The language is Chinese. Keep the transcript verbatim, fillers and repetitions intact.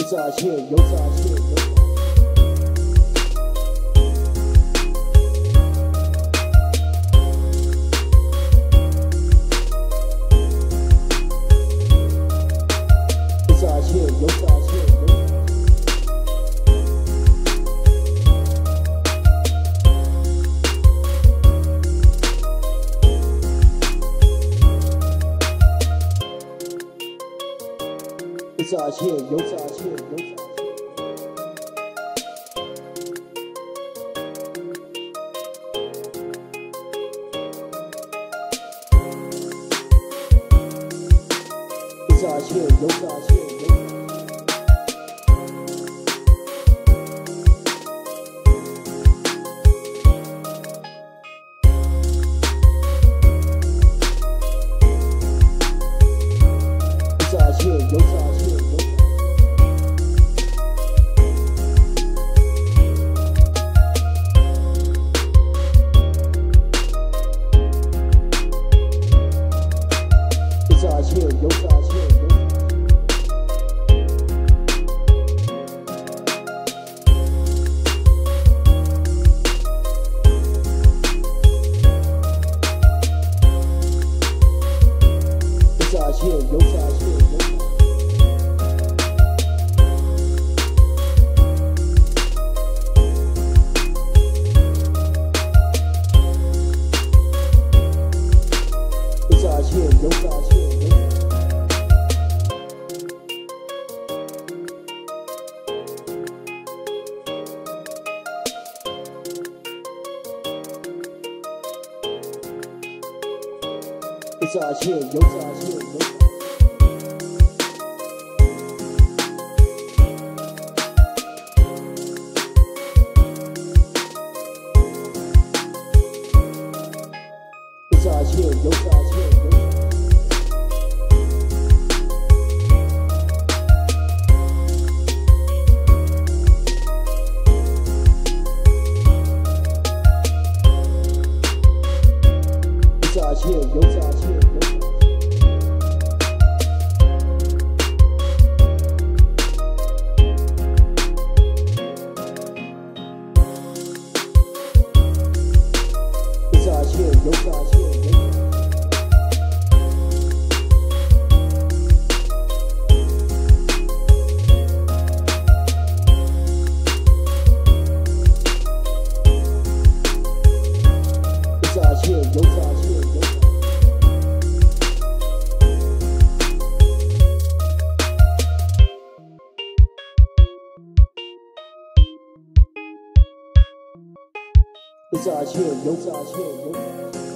诈骗，有诈骗，有诈骗。诈骗，有诈骗，有诈骗。诈骗，有诈骗，有诈骗。诈骗，有诈骗，有诈骗。诈骗，有诈骗，有诈骗。诈骗，有诈骗，有诈骗。诈骗，有诈骗，有诈骗。诈骗，有诈骗，有诈骗。诈骗，有诈骗，有诈骗。诈骗，有诈骗，有诈骗。诈骗，有诈骗，有诈骗。诈骗，有诈骗，有诈骗。诈骗，有诈骗，有诈骗。诈骗，有诈骗，有诈骗。